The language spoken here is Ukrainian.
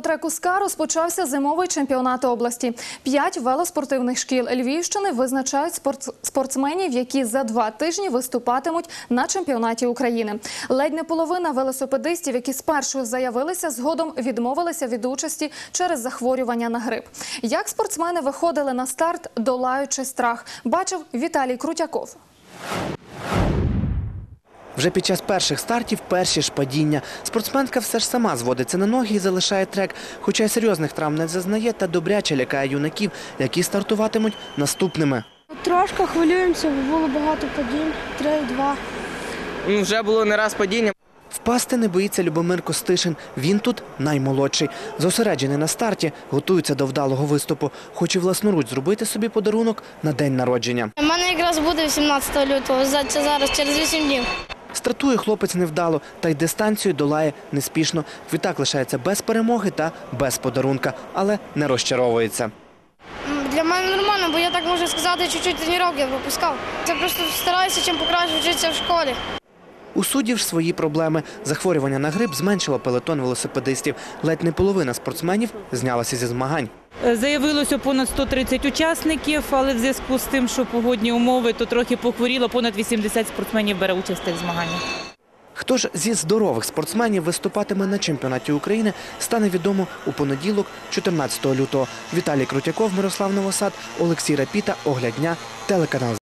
велотреку «СКА» розпочався зимовий чемпіонат області. 5 велоспортивних шкіл Львівщини визначають спортсменів, які за 2 тижні виступатимуть на чемпіонаті України. Ледь не половина велосипедистів, які спершу заявилися, згодом відмовилися від участі через захворювання на грип. Як спортсмени виходили на старт, долаючи страх, бачив Віталій Крутяков. Вже під час перших стартів перші ж падіння. Спортсменка все ж сама зводиться на ноги і залишає трек. Хоча й серйозних травм не зазнає та добряче лякає юнаків, які наступними. Трошки хвилюємося, бо було багато падінь, 3-2. Вже було не раз падіння. Впасти не боїться Любомир Костишин. Він тут наймолодший. Зосереджений на старті, готується до вдалого виступу. Хоче власноруч зробити собі подарунок на день народження. У мене якраз буде 18 лютого, це зараз, через 8 днів. Стартує хлопець невдало, та й дистанцію долає неспішно. Відтак лишається без перемоги та без подарунка, але не розчаровується. Для мене нормально, бо я так можу сказати, чуть-чуть тренування я пропускав. Це просто стараюся чим покраще вчитися в школі. У суддів ж свої проблеми. Захворювання на грип зменшило пелетон велосипедистів. Ледь не половина спортсменів знялася зі змагань. Заявилося понад 130 учасників, але в зв'язку з тим, що погодні умови, то трохи похворіло, понад 80 спортсменів бере участь в цих змаганнях. Хто ж зі здорових спортсменів виступатиме на чемпіонаті України, стане відомо у понеділок, 14 лютого. Віталій Крутяков, Мирослав Новосад, Олексій Рапіта, Огляд дня, телеканал.